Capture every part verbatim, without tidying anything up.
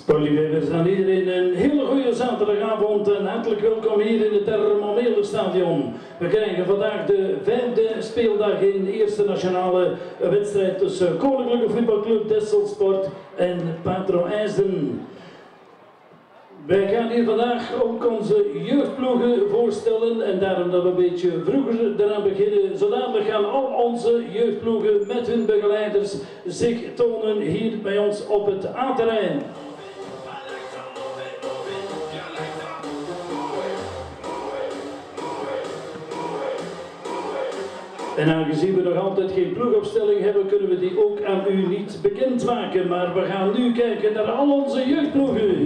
Sportliefhebbers, aan iedereen een hele goede zaterdagavond en hartelijk welkom hier in het Thermometerstadion. We krijgen vandaag de vijfde speeldag in de eerste nationale wedstrijd tussen Koninklijke Voetbalclub Desselsport en Patro IJsden. Wij gaan hier vandaag ook onze jeugdploegen voorstellen en daarom dat we een beetje vroeger eraan beginnen. Zodanig gaan al onze jeugdploegen met hun begeleiders zich tonen hier bij ons op het A-terrein. En aangezien we nog altijd geen ploegopstelling hebben, kunnen we die ook aan u niet bekendmaken. Maar we gaan nu kijken naar al onze jeugdploegen.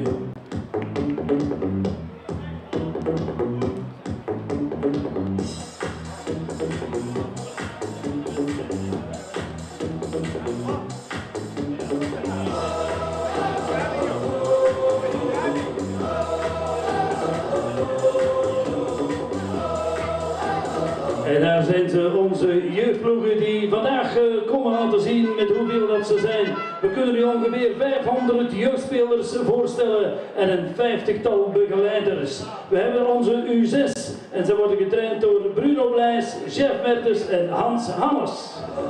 En daar zijn ze, onze jeugdploegen die vandaag uh, komen laten zien met hoeveel dat ze zijn. We kunnen u ongeveer vijfhonderd jeugdspelers voorstellen en een vijftigtal begeleiders. We hebben onze U zes en ze worden getraind door Bruno Blijs, Jeff Mertens en Hans Hammers.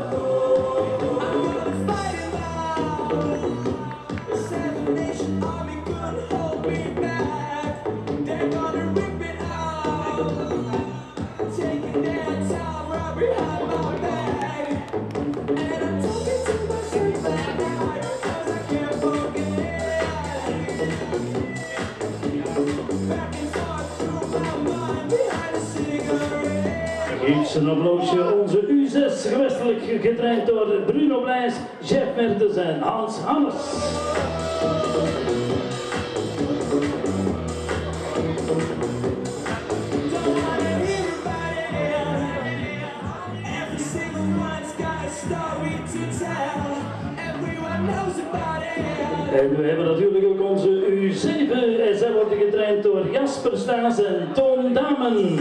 Iets een applausje, onze U zes, gewestelijk getraind door Bruno Blijs, Jeff Mertens en Hans Hammers. En we hebben natuurlijk ook onze U zeven en zij worden getraind door Jasper Staes en Toon Damen.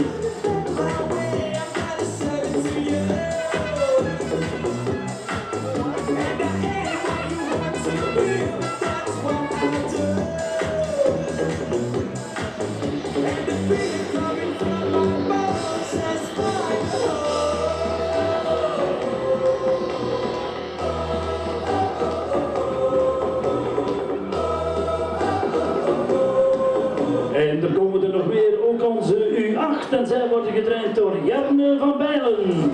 En er komen er nog weer ook onze U acht en zij worden getraind door Jarne van Bijlen.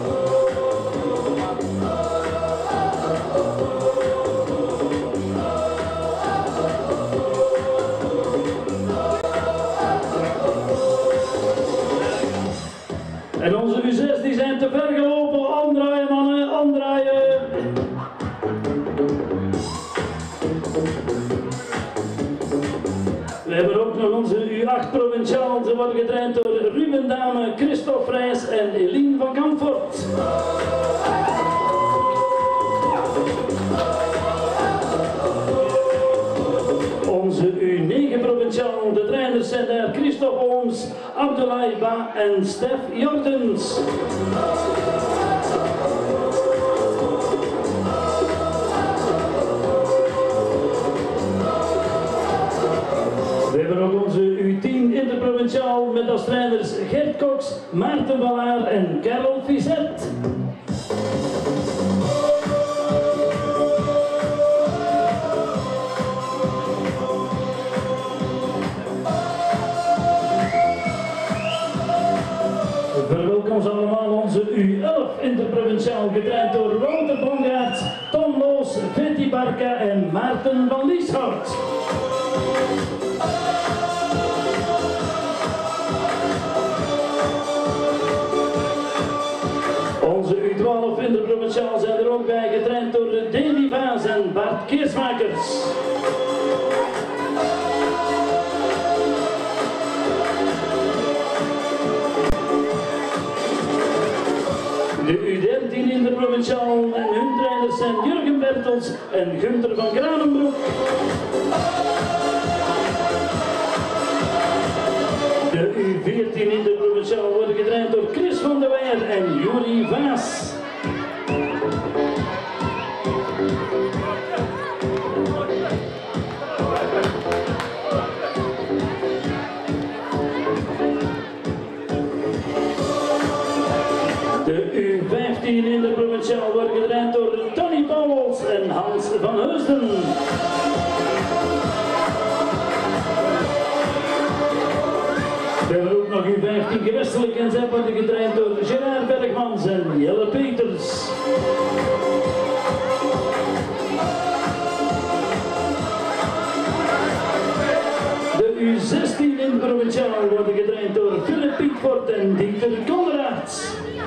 En onze U zes die zijn te ver gelopen, omdraaien mannen, omdraaien. We hebben ook nog onze U acht provinciaal, ze worden getraind door Ruben Dame, Christophe Rijs en Eline van Kamfort. Onze U negen provinciaal, de trainers zijn daar Christophe Ooms, Abdoulaye Ba en Stef Jortens. We hebben ook onze U tien interprovinciaal met als trainers Gert Cox, Maarten Wallaar en Karel Vizet. Verwelkom allemaal onze U elf interprovinciaal getraind door Wouter Bongaerts, Tom Loos, Betty Barca en Maarten van Lieshout. Onze U twaalf interprovinciaal zijn er ook bij, getraind door Davy Vaas en Bart Keersmakers. De U dertien interprovinciaal en hun trainers zijn Jurgen Bertels en Gunther van Kranenbroek. De U veertien interprovinciaal worden getraind door Chris van der Weijer en Juri Vaas. De U vijftien in de provinciaal wordt getraind door Tony Pauwels en Hans van Heusden. We hebben ook nog U vijftien gewestelijk en zij worden getraind door Gerard Bergmans en Jelle Peters. De U zestien in de provinciaal worden getraind door Philip Pietvoort en Dieter Konrads.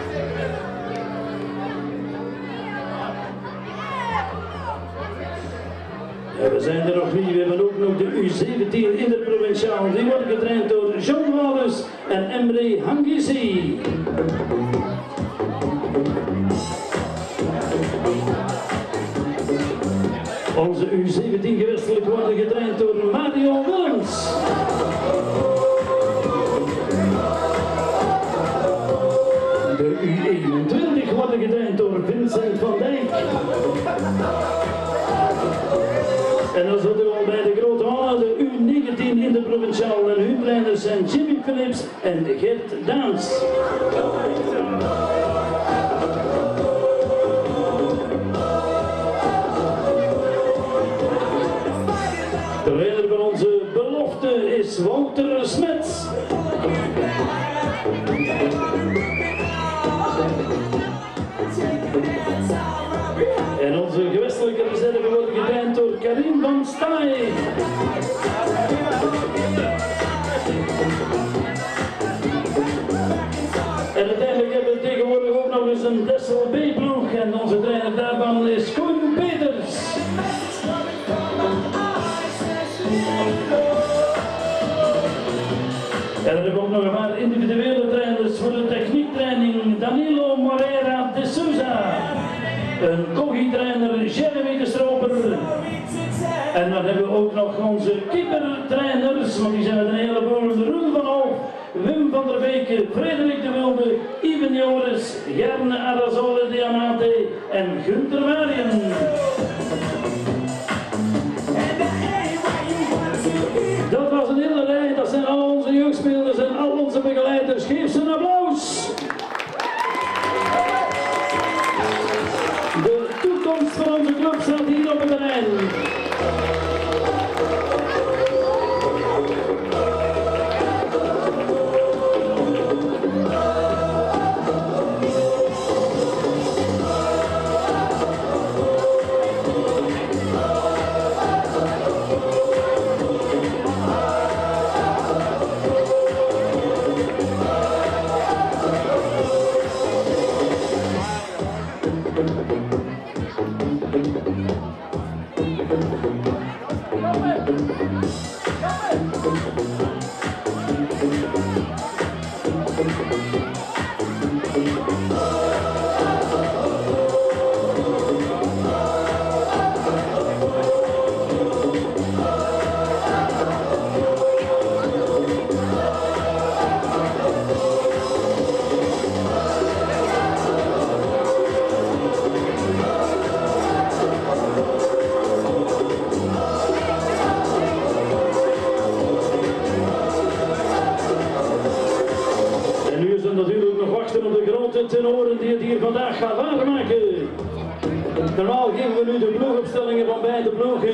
Ja, we zijn er nog niet, we hebben ook nog de U zeventien in de provinciaal. Die wordt getraind door John Wallis en Emre Hangisi. Onze U zeventien gewestelijk worden getraind door Mario Willems. De U eenentwintig worden getraind door Vincent van Dijk. En dan zitten we al bij de grote mannen, de U negentien in de provinciaal en hun trainers zijn Jimmy Philips en Gert Daans. De trainer van onze belofte is Wouter Smets. En onze gewestelijke reserve wordt getraind door Karim van Staaij. En uiteindelijk hebben we tegenwoordig ook nog eens een Dessel B-ploeg en onze trainer daarvan is Koen Peters. En er hebben ook nog een paar individuele trainers voor de techniektraining. Danilo Moreira de Souza. Een Kogi-trainer Jeremy de Stroper. En dan hebben we ook nog onze keeper-trainers, want die zijn met een heleboel. Roel van Hoog, Wim van der Beek, Frederik de Wilde, Ivan Joris, Gerne Arrazole Diamante en Gunther Marien. Dat was een hele rij, dat zijn al onze jeugdspelers en al onze begeleiders. Geef ze een applaus. De toekomst van onze club staat hier op het terrein. Tenoren die het hier vandaag gaan waarmaken. Normaal geven we nu de ploegopstellingen van beide ploegen.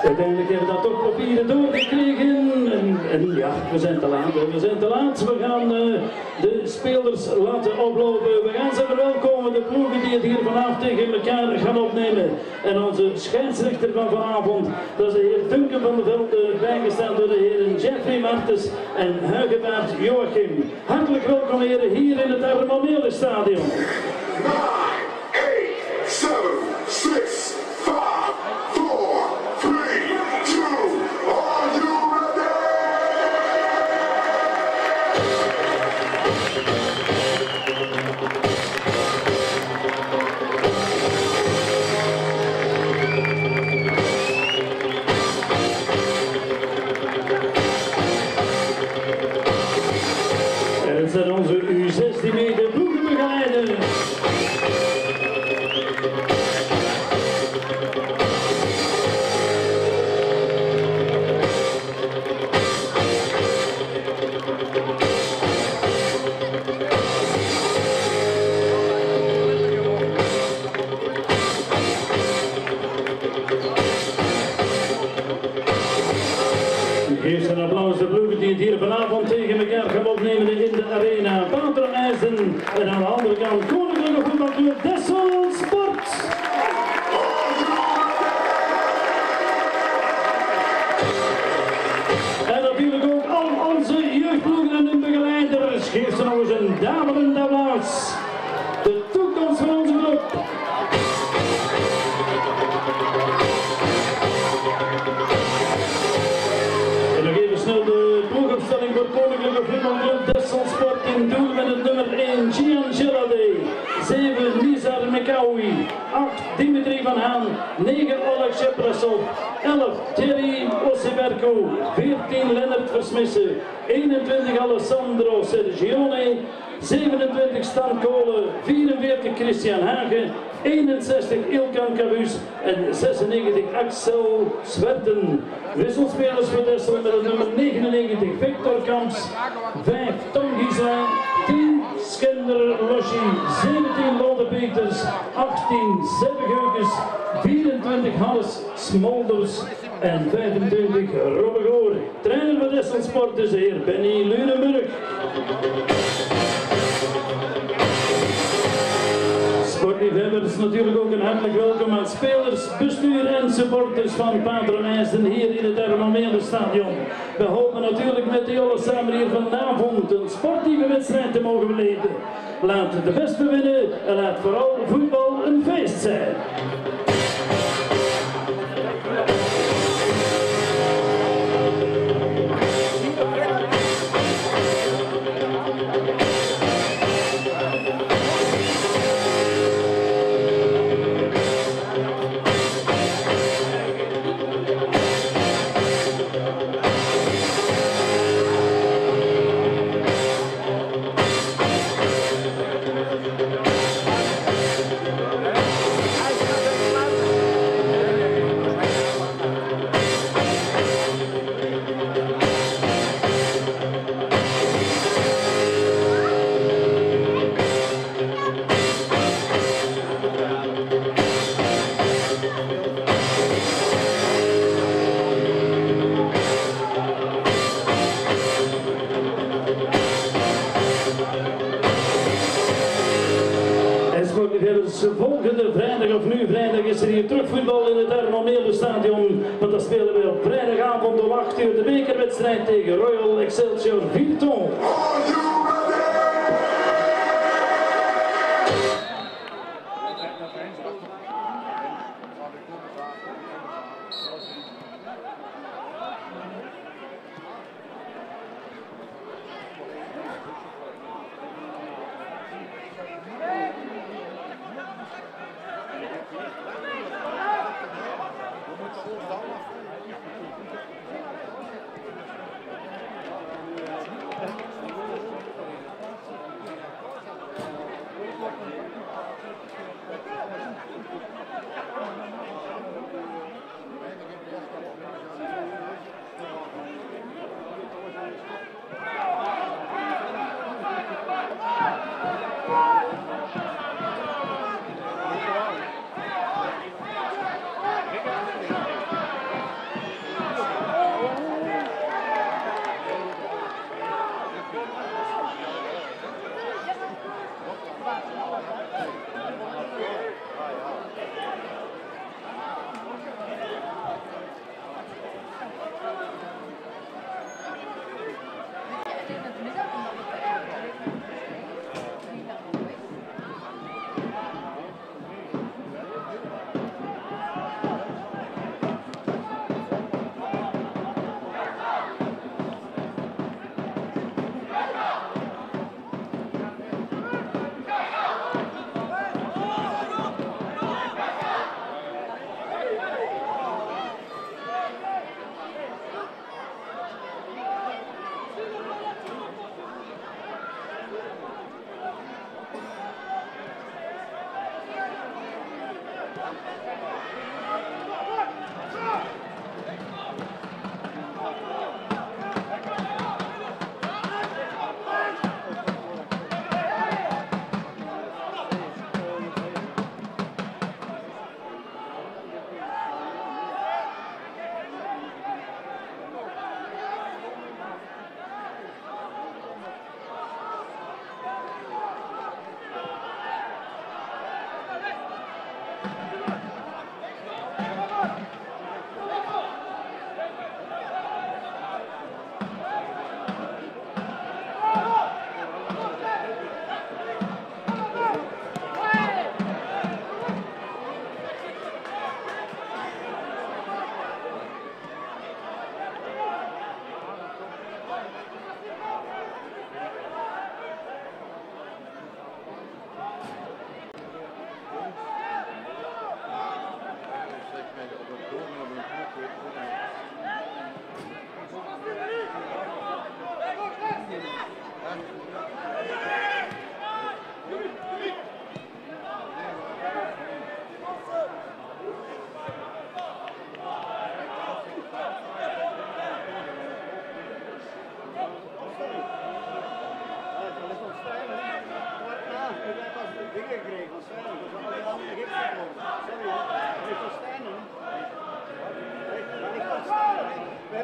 Uiteindelijk hebben we dat toch papieren doorgekregen. En, en ja, we zijn te laat. We zijn te laat. We gaan uh, de spelers laten oplopen. We gaan ze verwelkomen. De ploegen die het hier vanavond tegen elkaar gaan opnemen. En onze scheidsrechter van vanavond, dat is de heer Duncan van der Velde, bijgestaan door de heren Jeffrey Martens en Huigebaard Joachim. Hartelijk welkom heren hier in het Armamele Stadion. Het zijn onze U zestien meter ploegenbegeleiders. Geef een applaus de ploegen die het hier vanavond tegen elkaar gaan opnemen in de arena. Patron IJsden en aan de andere kant Koninklijke Voetbalclub Dessel Sport. En natuurlijk ook al onze jeugdploegen en hun begeleiders. Geef ze nog eens een daverend applaus. De toekomst van onze club. Snel de ploegopstelling voor Koninklijke Voetbalclub Dessel Sport in doel met het nummer één Gian Gelade, zeven Nizar Mekawi, acht Dimitri van Haan, negen Oleg Sheprasov, elf Thierry Osiberko, veertien Lennart Versmissen, eenentwintig Alessandro Sergione, zevenentwintig Stan Kolen, vierenveertig Christian Hagen, eenenzestig Ilkan Cabus en zesennegentig Axel Swerten. Wisselspelers voor Dessel met het nummer negenennegentig Victor Kamps, vijf Tom Gisela, tien Skender Loshi, zeventien Lode Peters, achttien Sebbe Geukes, vierentwintig Hannes Smolders en vijfentwintig Robbe Goor. Trainer van Dessel Sport is de heer Benny Lunenburg. Sportliefhebbers natuurlijk ook een hartelijk welkom aan spelers, bestuur en supporters van Patron IJsden hier in het Armamele Stadion. We hopen natuurlijk met u allen samen hier vanavond een sportieve wedstrijd te mogen beleven. Laat de beste winnen en laat vooral voetbal een feest zijn. Volgende vrijdag of nu vrijdag is er hier terugvoetbal in het Armamele Stadion. Want dan spelen we op vrijdagavond om acht uur de bekerwedstrijd tegen Royal Excelsior Virton.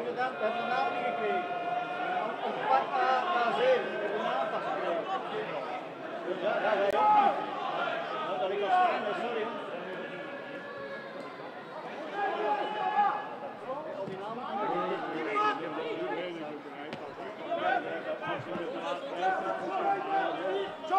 inderdaad, we hebben de naam niet gekregen. Om kwart na, na zeven, we hebben de naam pas gekregen. Dus ja, ja, wij ook niet. Nou, dat ik al staan, sorry. Al die namen niet Zo!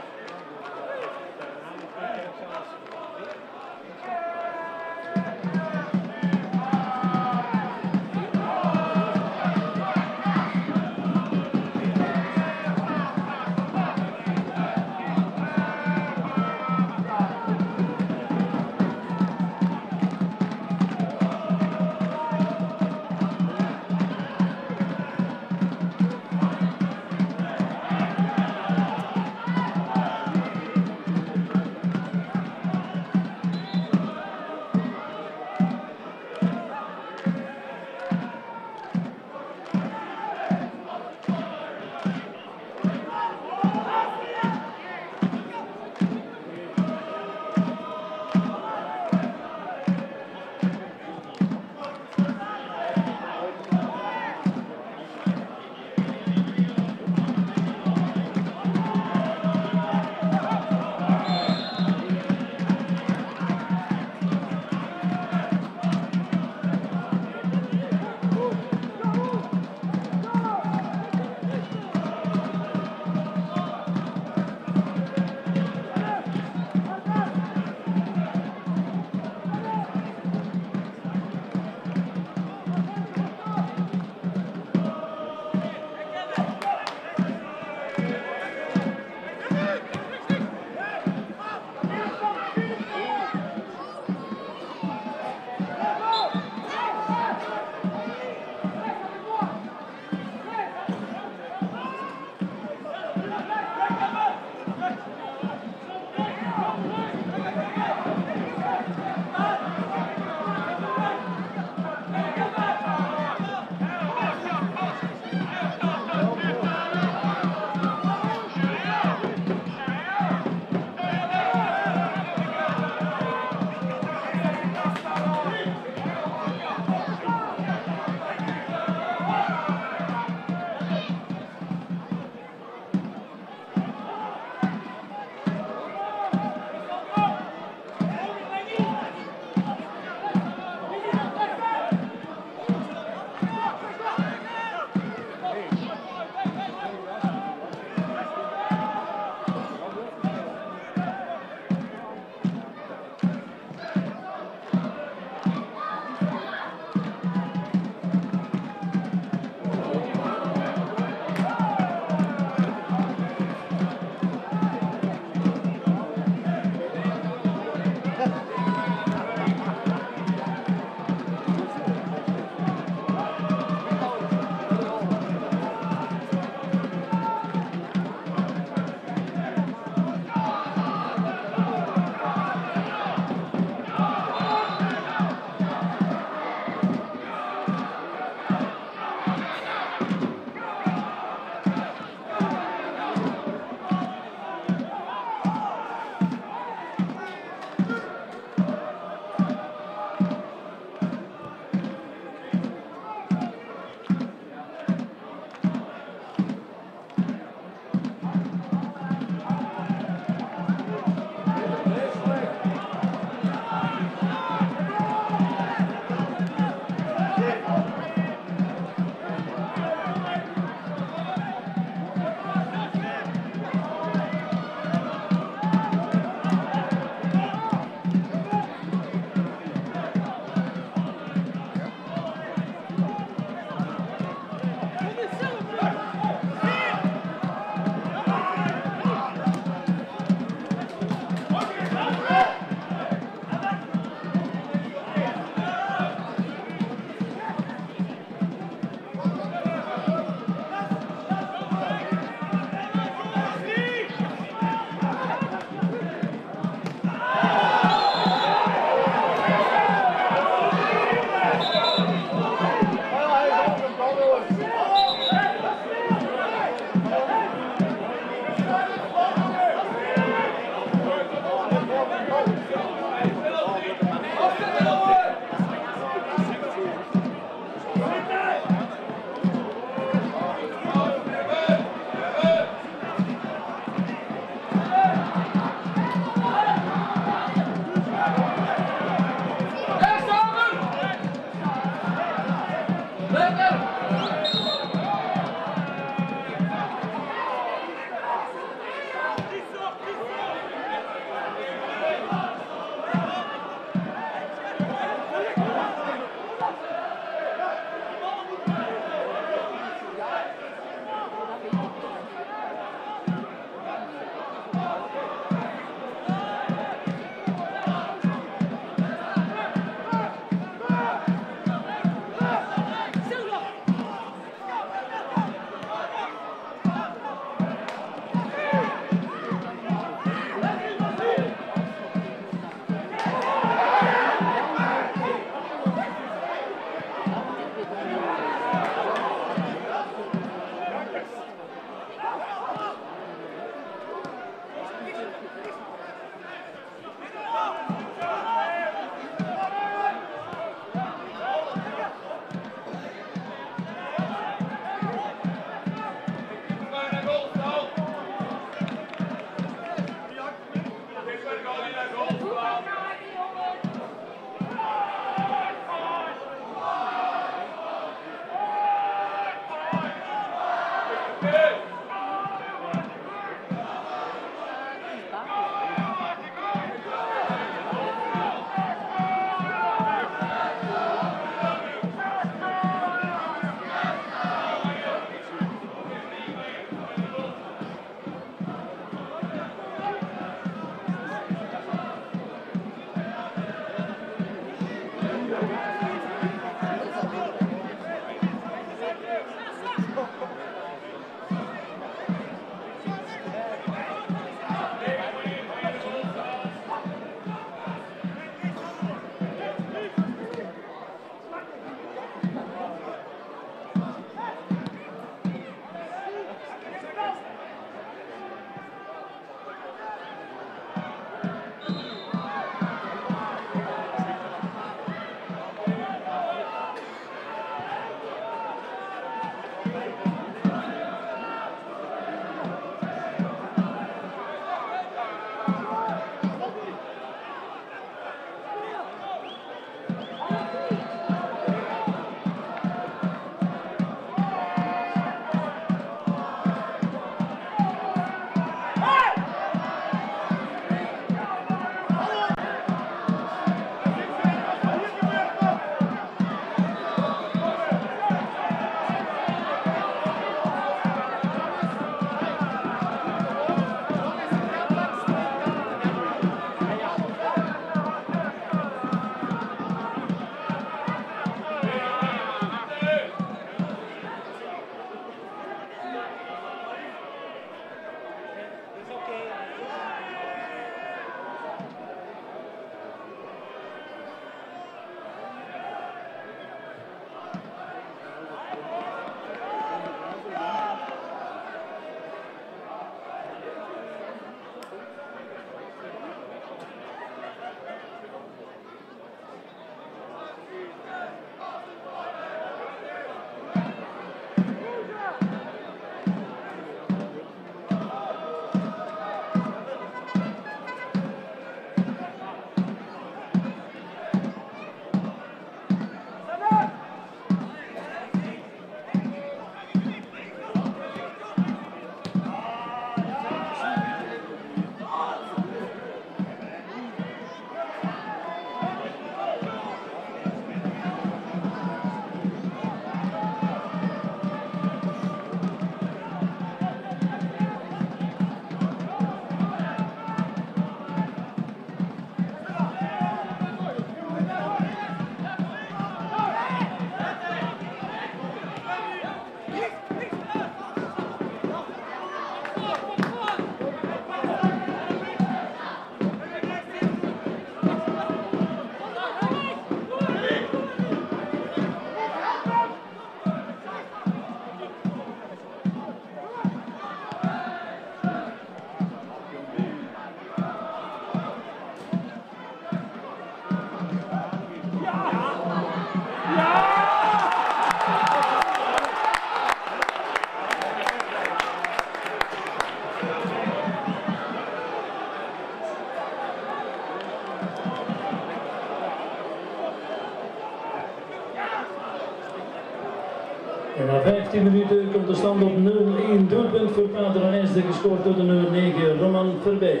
En na vijftien minuten komt de stand op nul-één, doelpunt voor Paterijsde, gescoord door de nummer negen, Roman Verbeer.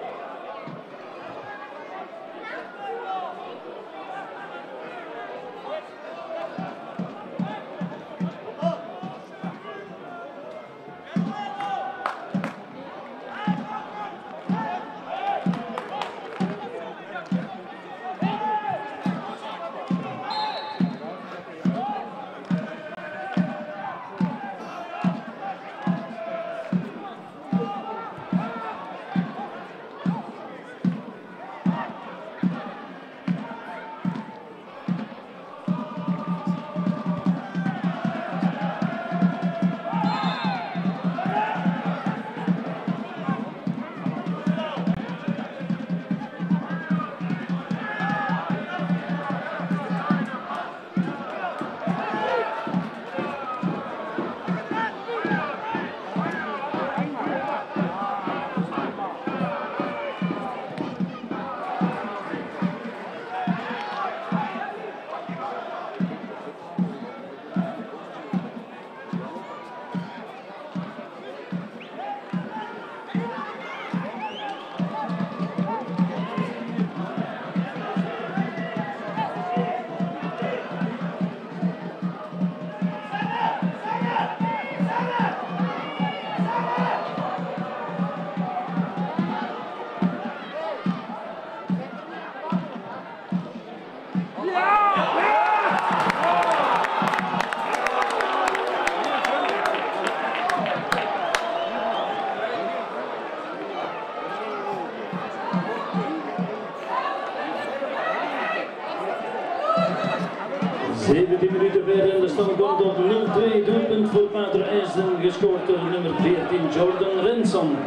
zeventien minuten verder en de stand komt op nul-twee, doelpunt voor Paterijsden, gescoord door nummer veertien, Jordan Renson.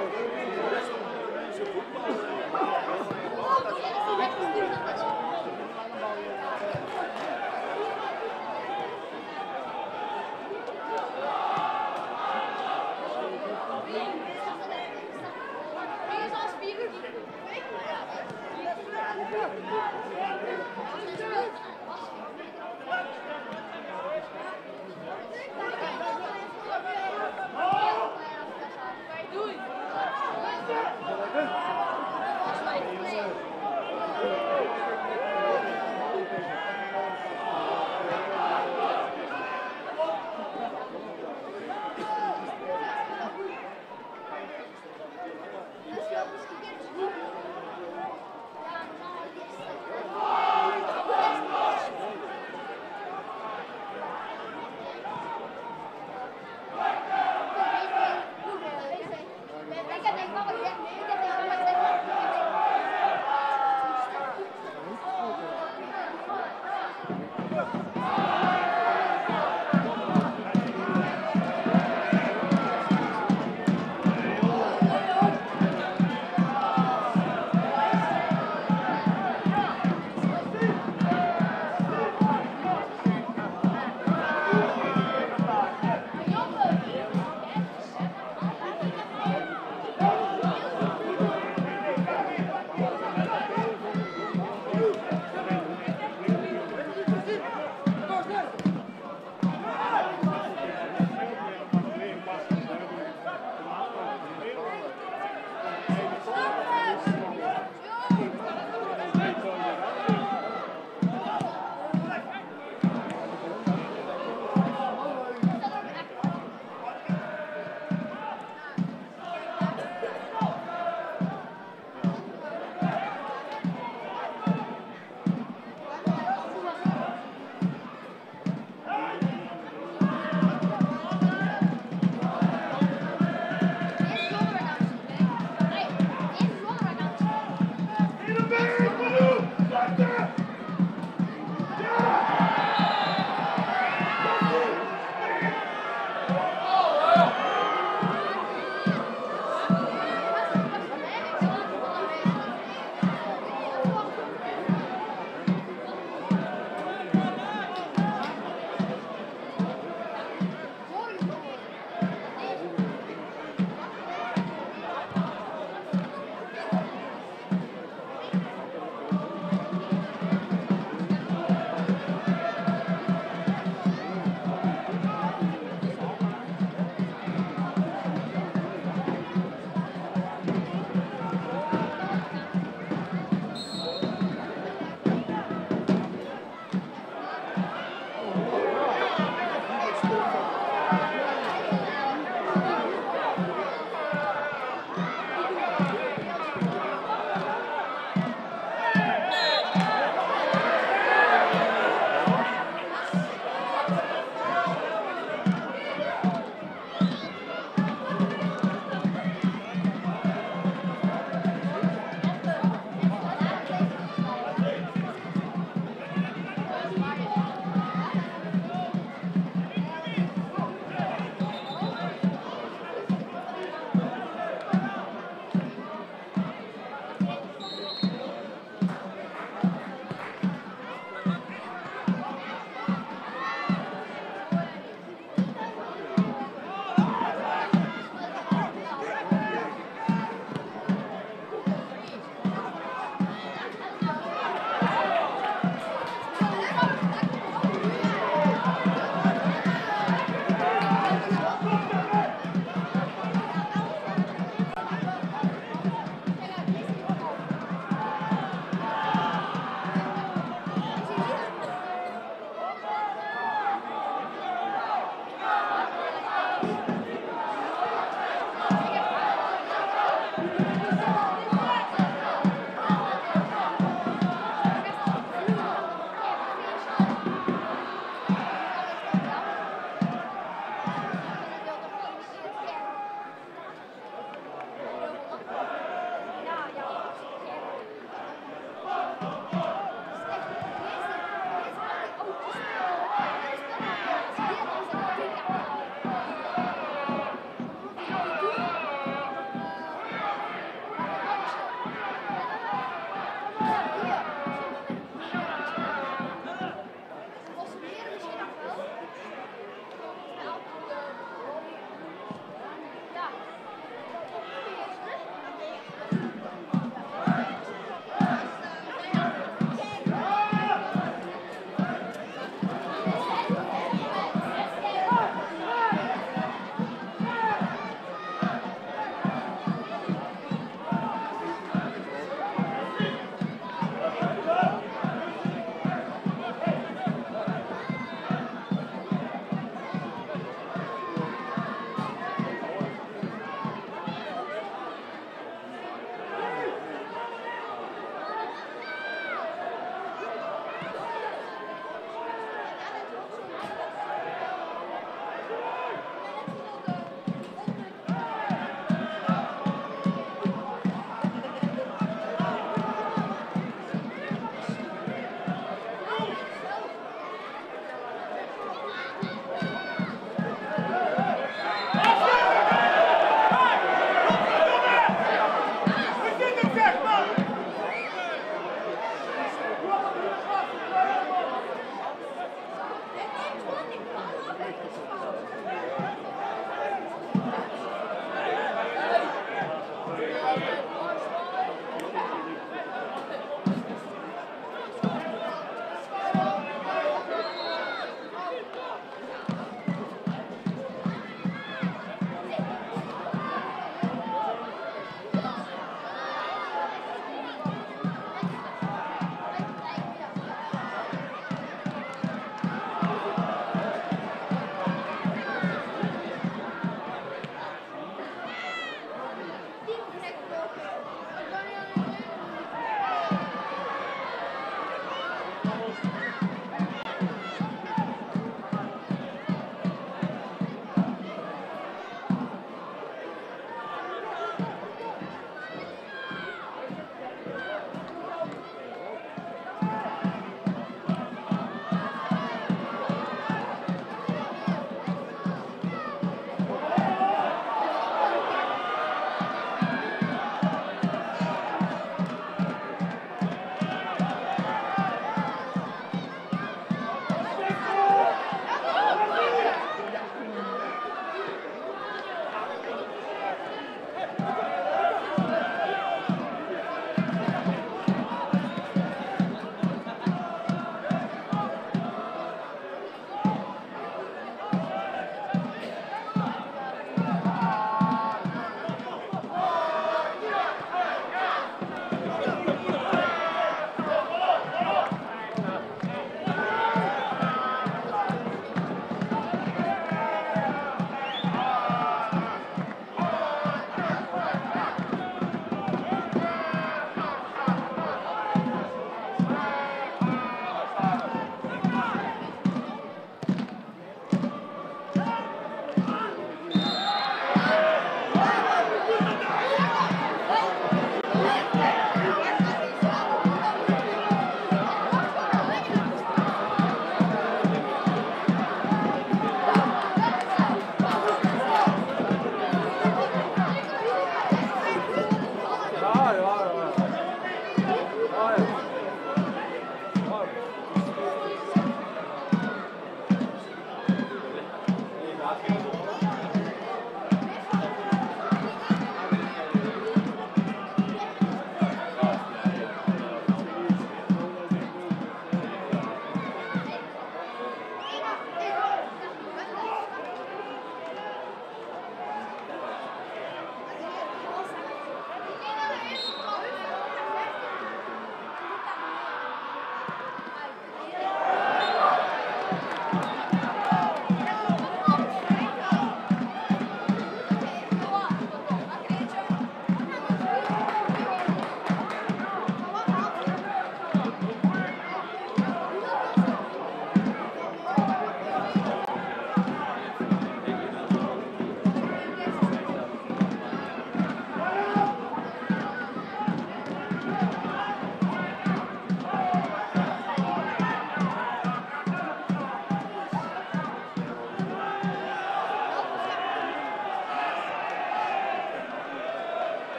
Doei!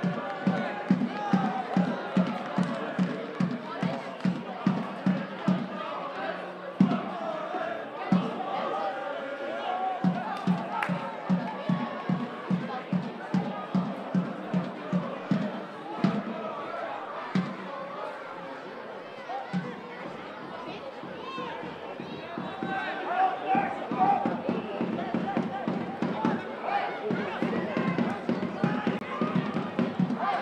Hey!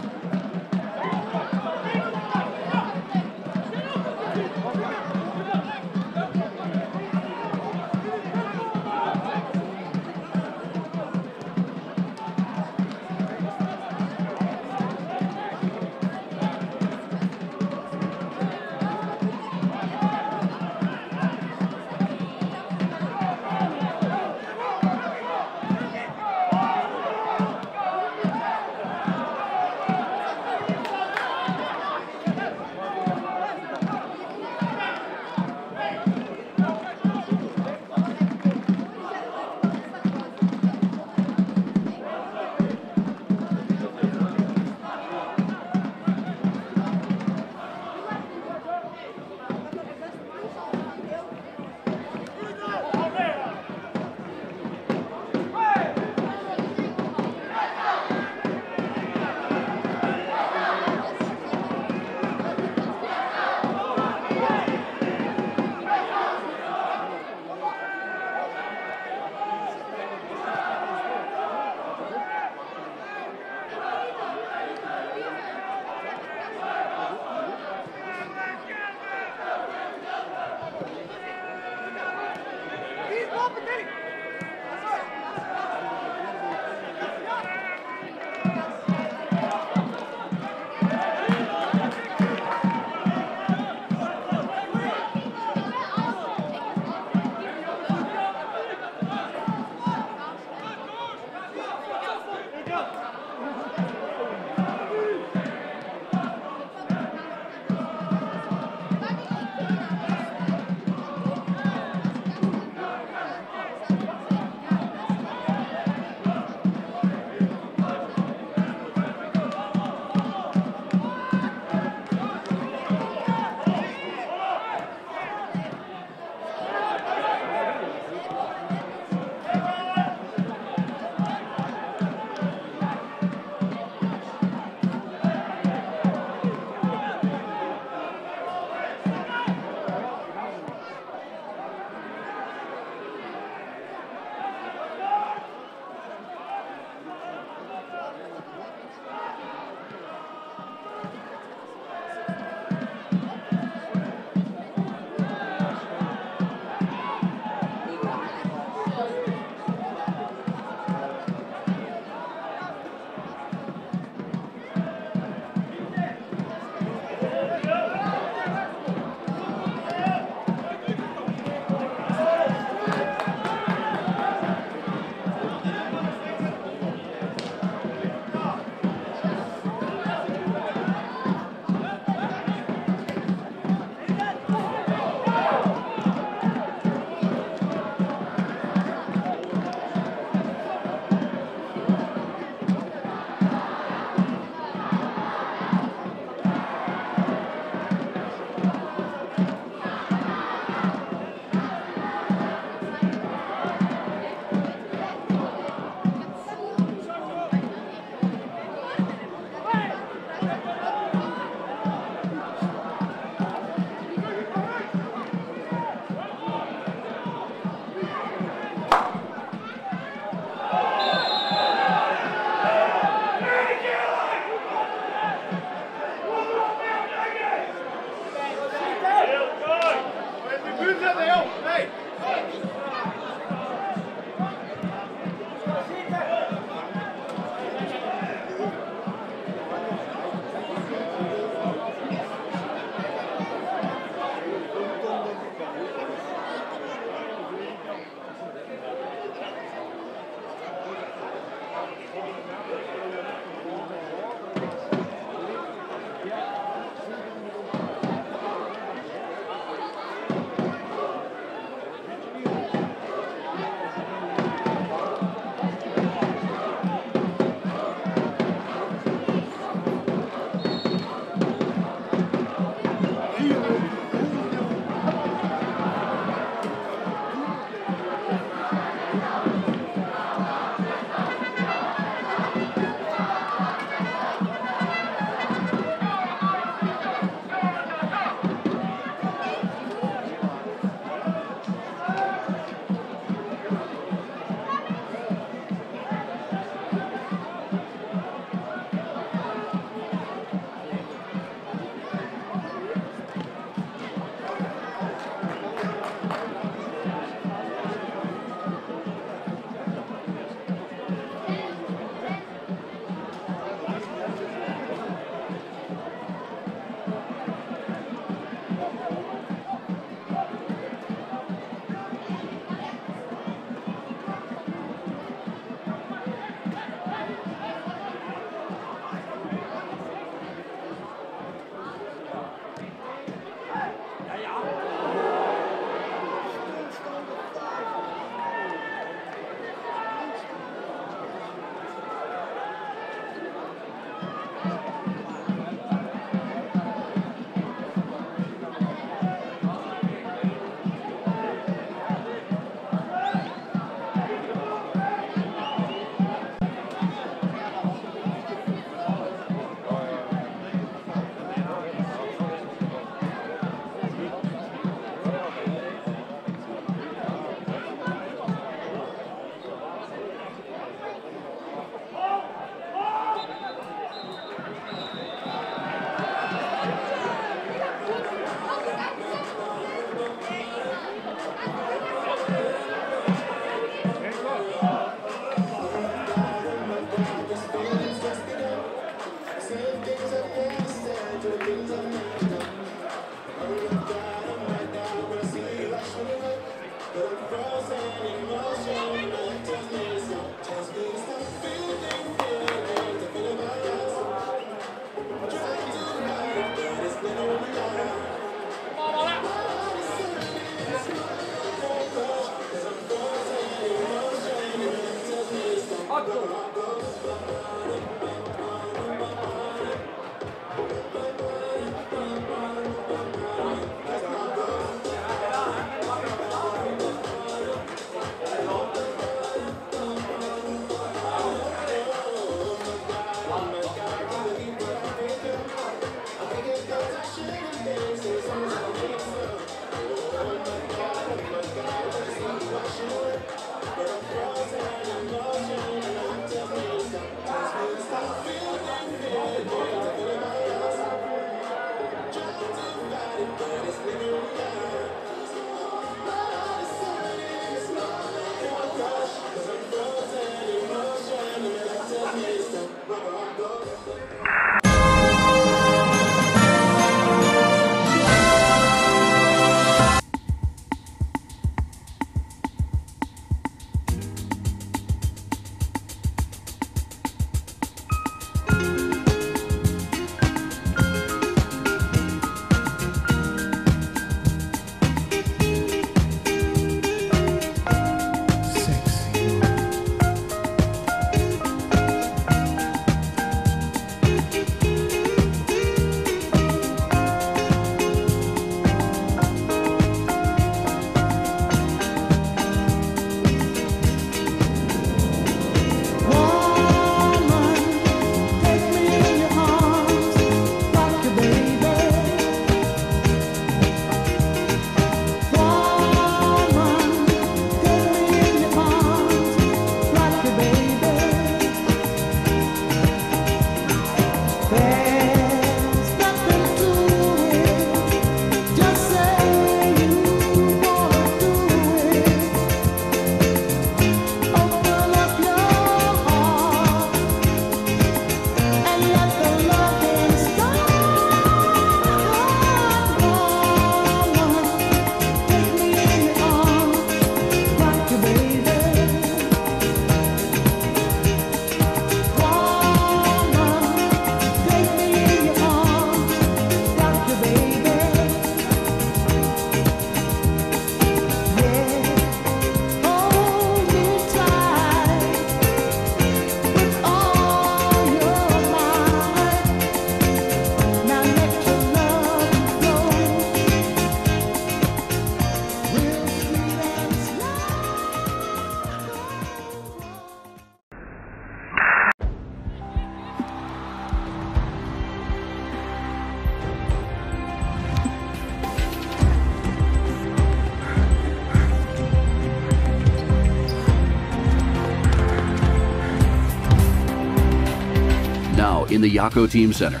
now in the Yako Team Center.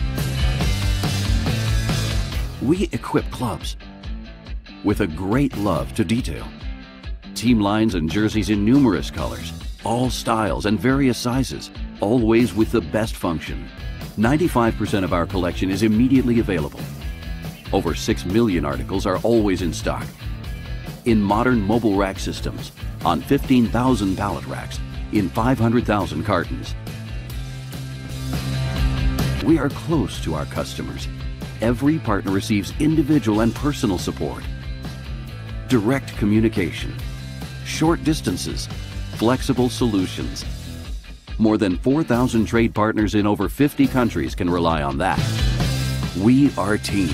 We equip clubs with a great love to detail. Team lines and jerseys in numerous colors, all styles and various sizes, always with the best function. ninety-five percent of our collection is immediately available. Over six million articles are always in stock. In modern mobile rack systems, on fifteen thousand pallet racks, in five hundred thousand cartons. We are close to our customers. Every partner receives individual and personal support. Direct communication, short distances, flexible solutions. More than four thousand trade partners in over fifty countries can rely on that. We are team.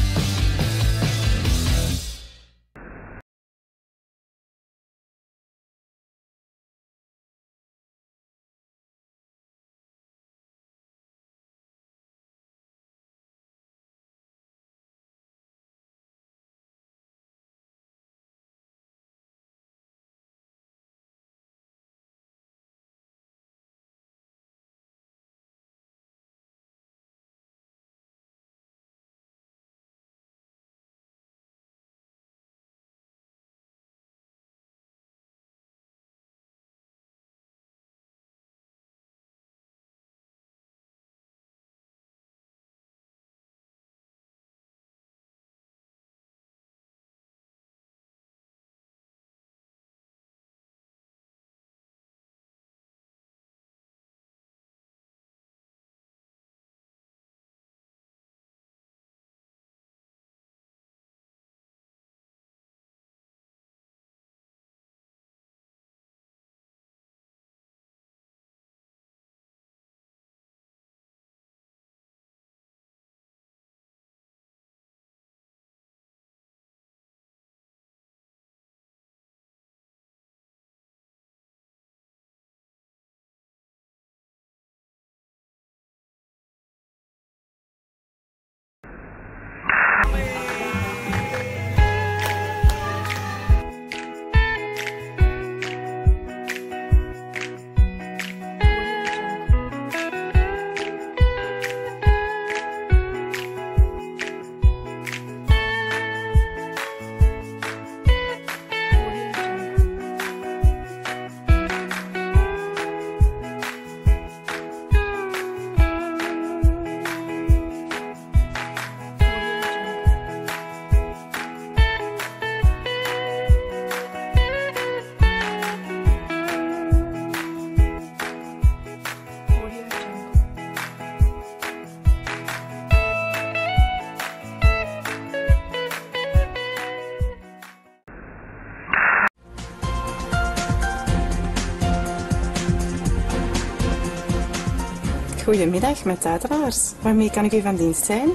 Goedemiddag met Tuitelaars. Waarmee kan ik u van dienst zijn?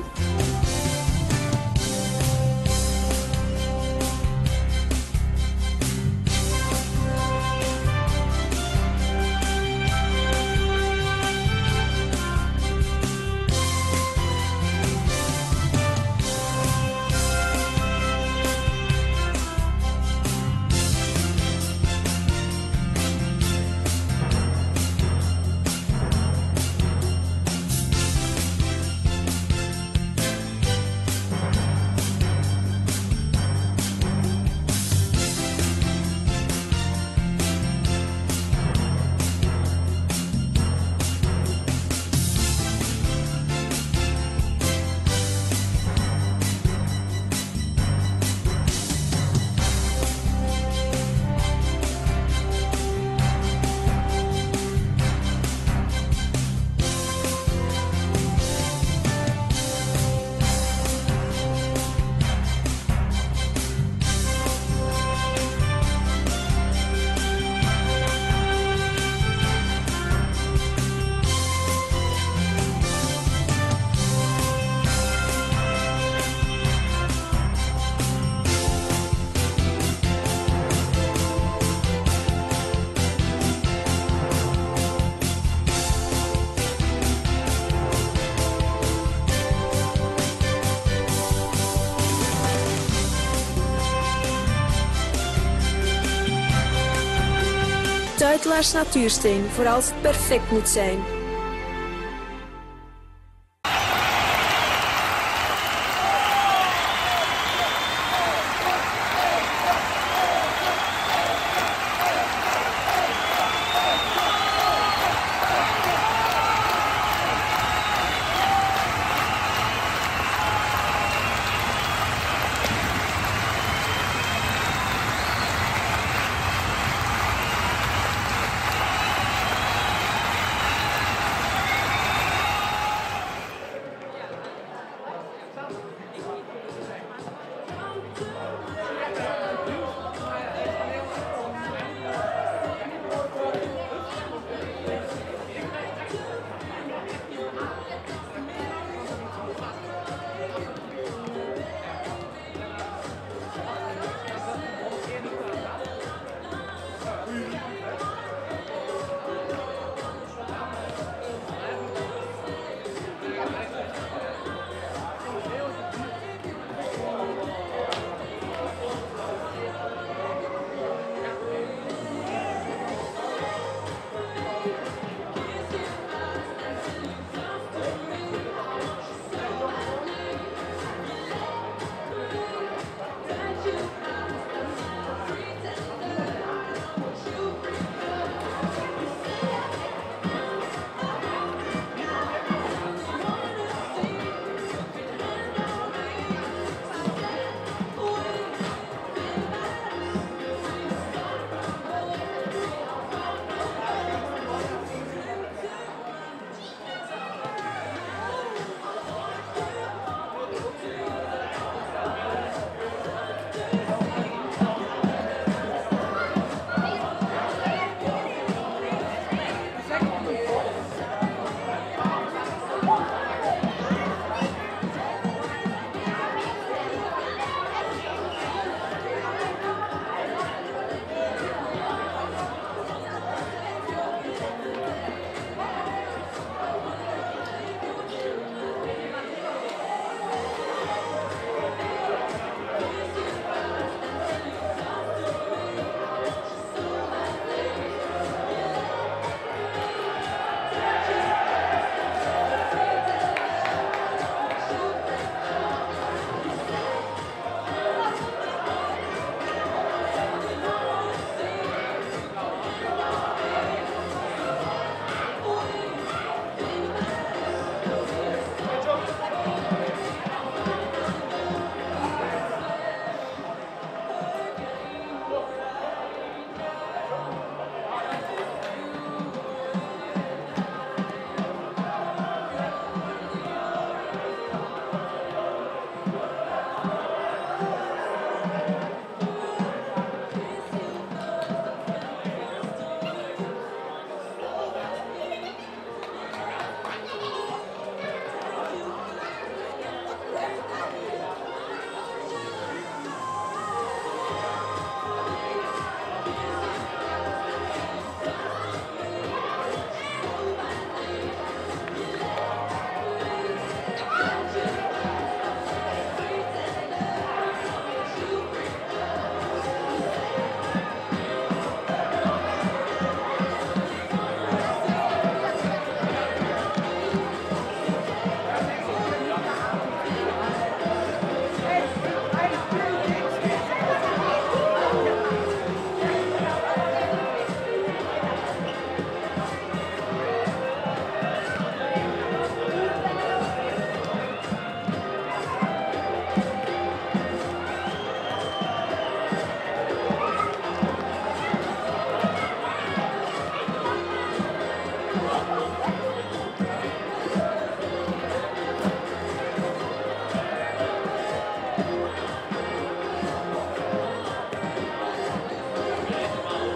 Tuitelaars Natuursteen, voor als het perfect moet zijn.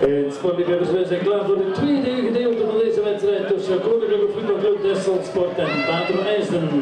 En sportliefhebbers, wij zijn klaar voor het tweede gedeelte van deze wedstrijd tussen Koninklijke Voetbalclub Desselsport en Patro IJsden.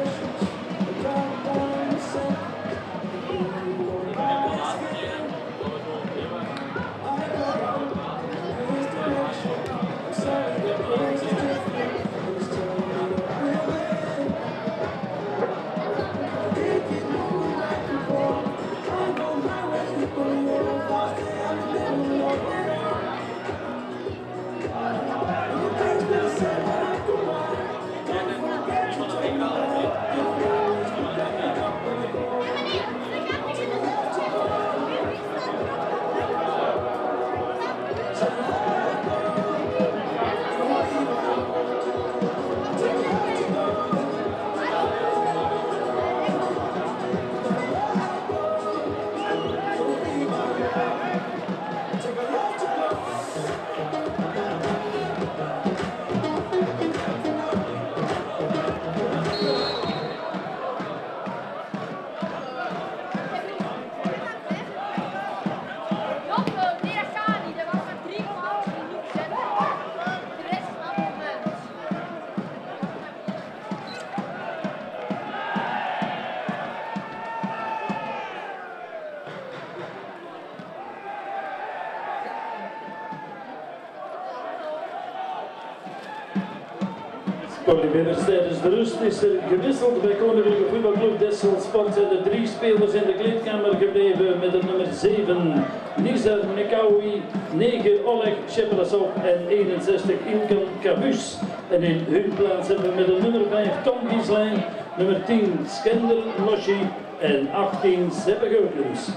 Sportliefhebbers, tijdens de rust is er gewisseld bij Koninklijke Voetbalclub Desselsport. Zijn de drie spelers in de kleedkamer gebleven met het nummer zeven Nizar Nekawi, negen Oleg Shepelasov en eenenzestig Imkan Kabus. En in hun plaats hebben we met het nummer vijf Tom Gieslijn, nummer tien Skender Moshi en achttien Seppe Geukens.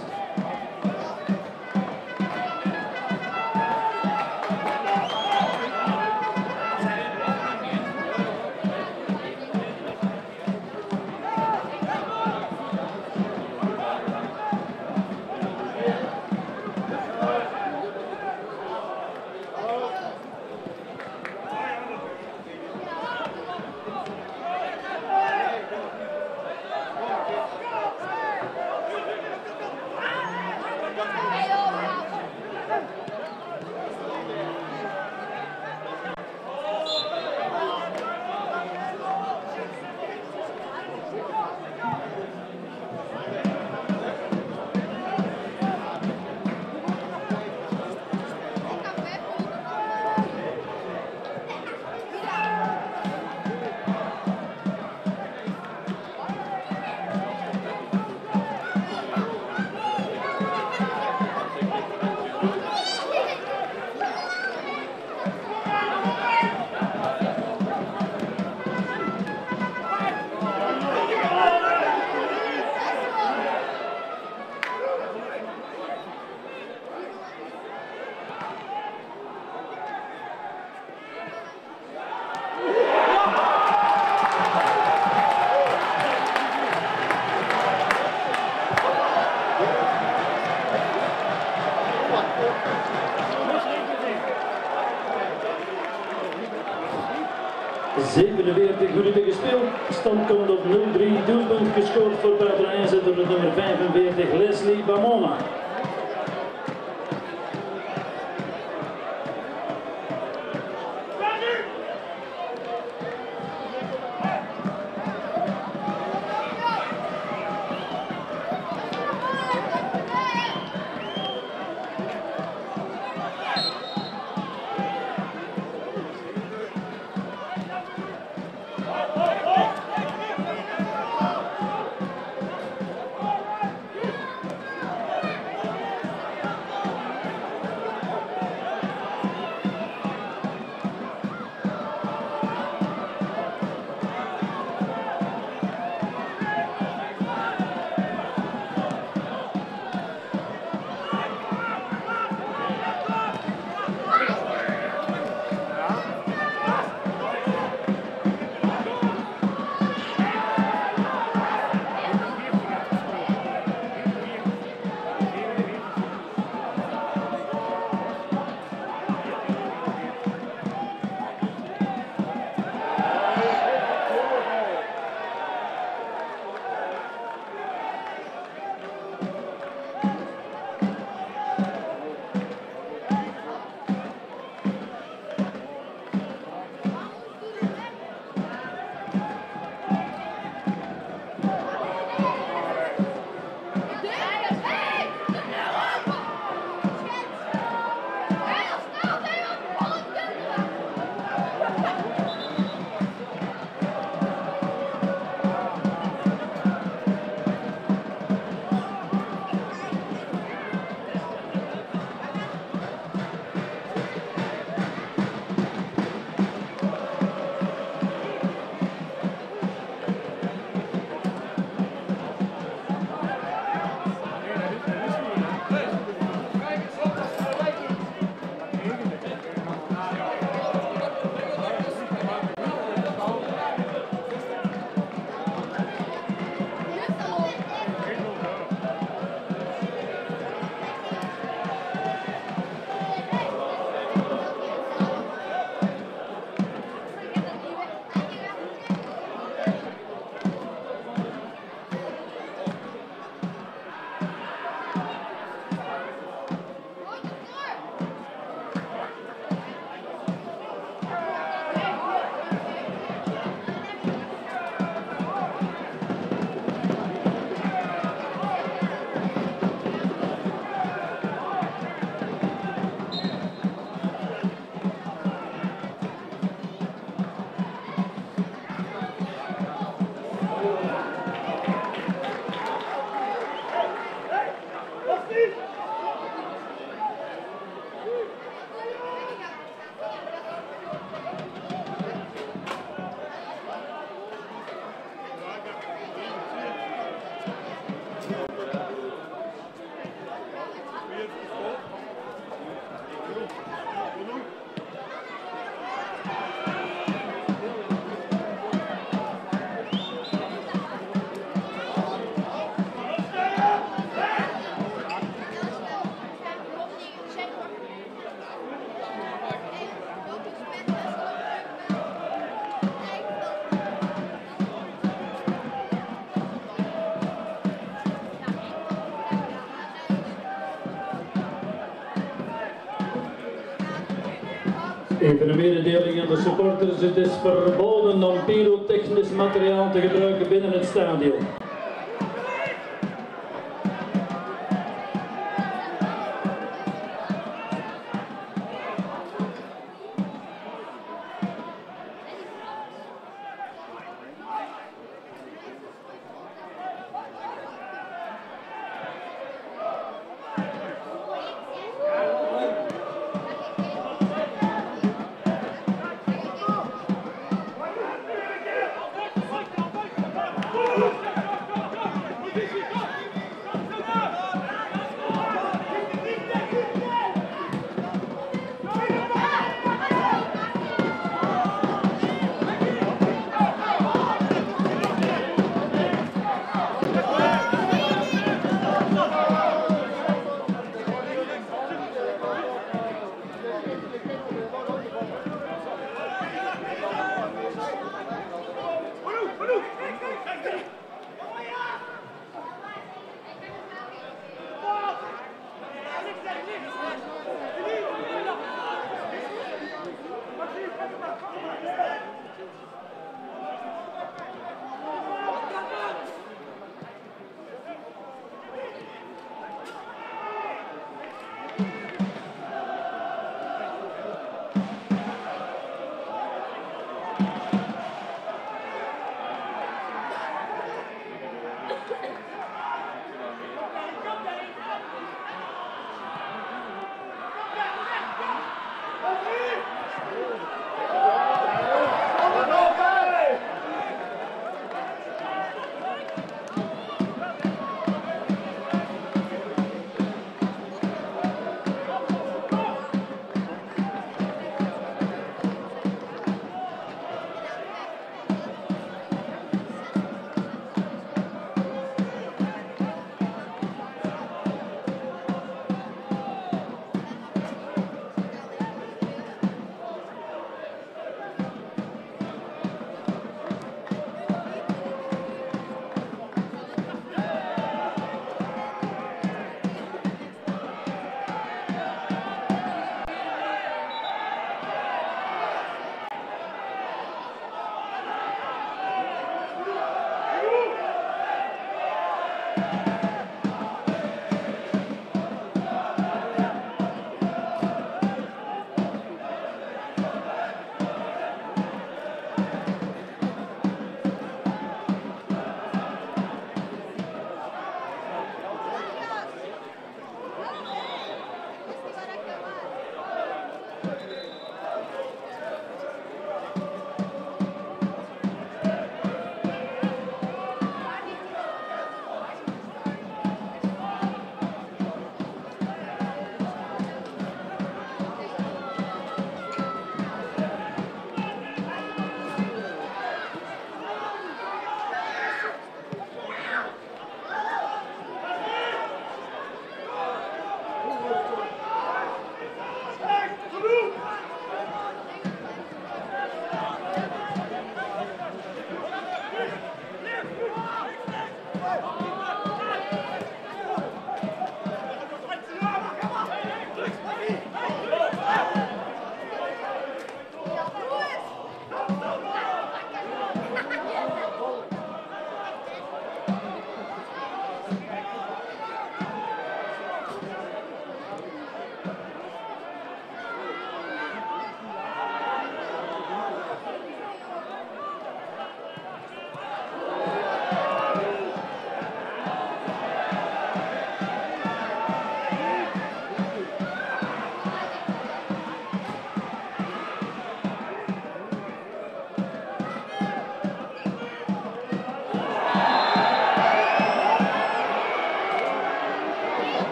zevenenveertig minuten gespeeld, stand komt op nul drie, doelpunt gescoord voor Patro IJsden door de nummer vijfenveertig Leslie Bamona. Even een mededeling aan de supporters. Het is verboden om pyrotechnisch materiaal te gebruiken binnen het stadion.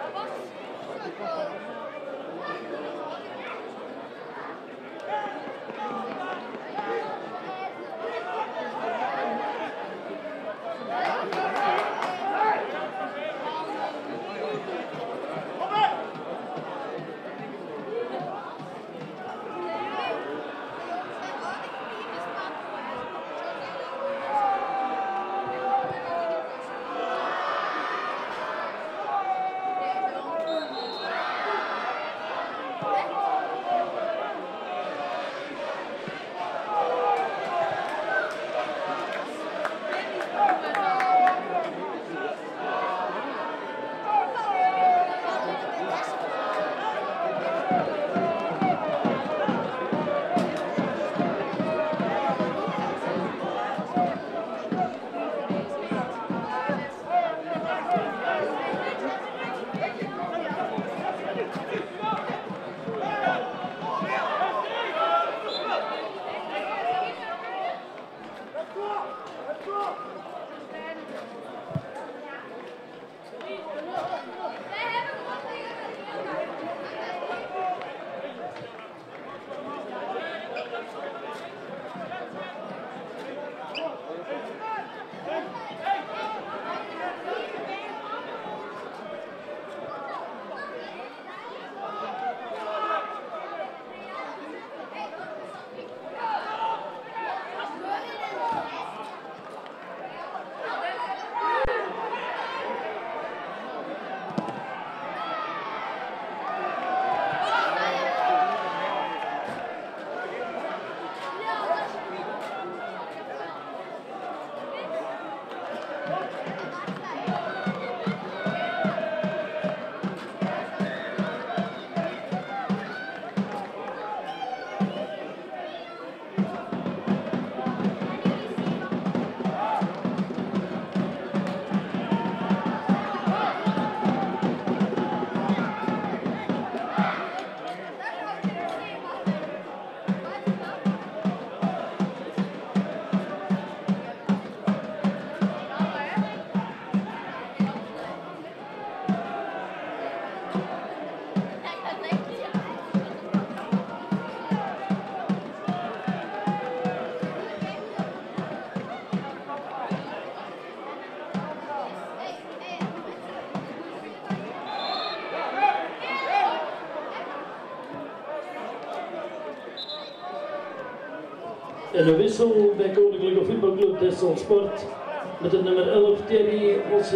En een wissel bij Koninklijke Voetbalclub Dessel Sport. Met het nummer elf Thierry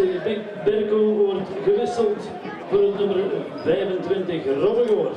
Berko wordt gewisseld voor het nummer vijfentwintig Robbe Goort.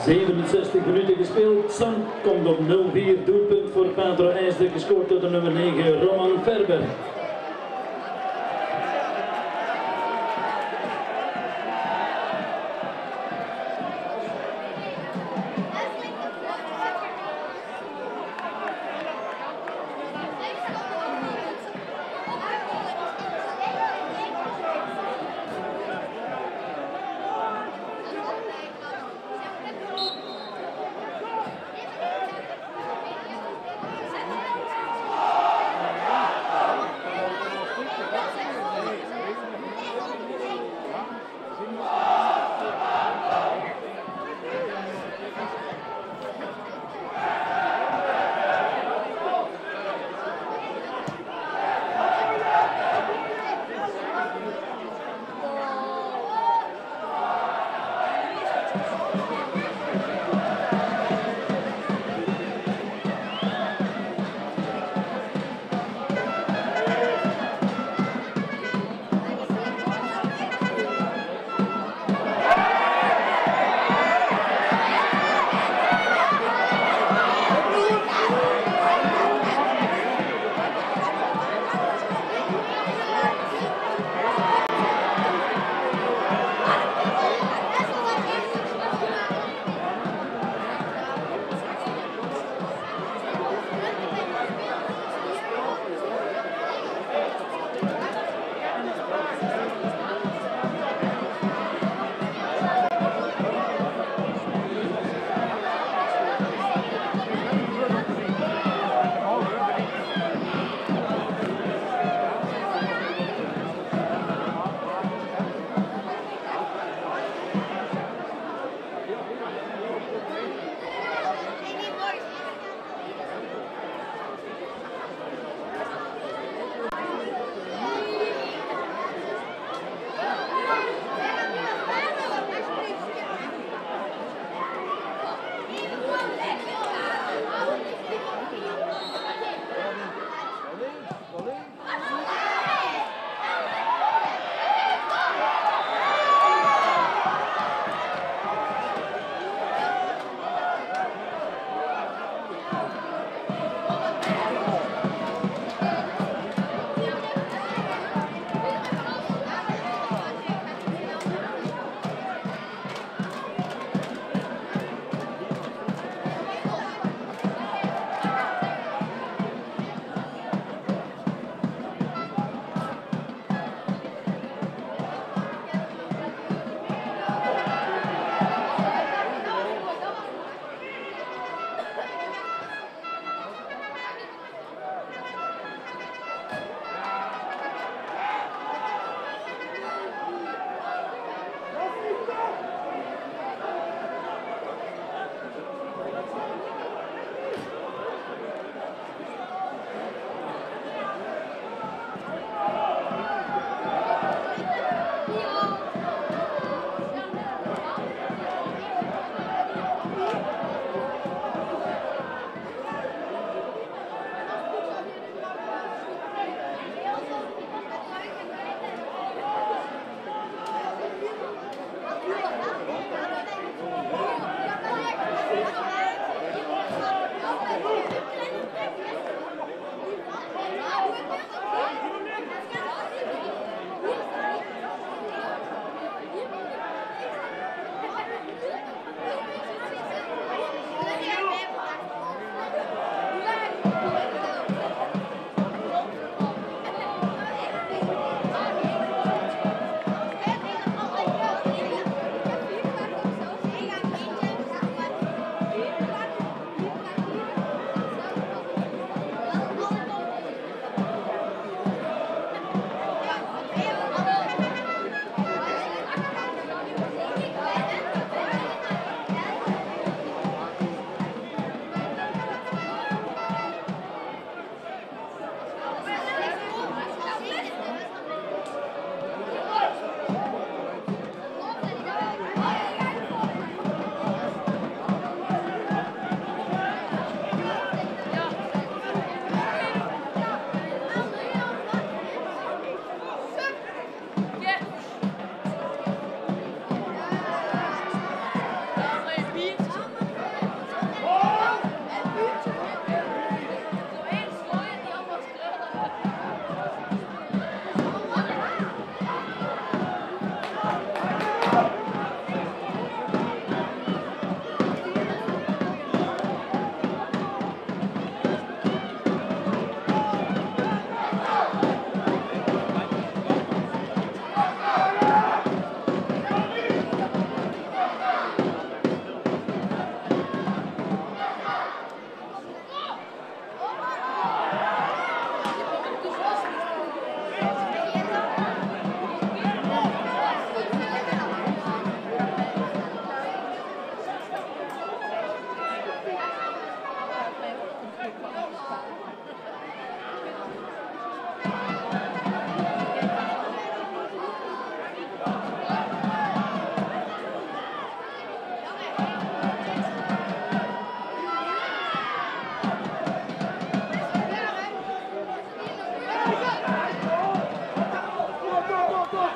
zevenenzestig minuten gespeeld. Stand komt op nul vier. Doelpunt voor Patro IJsden, gescoord door de nummer negen Roman Verber.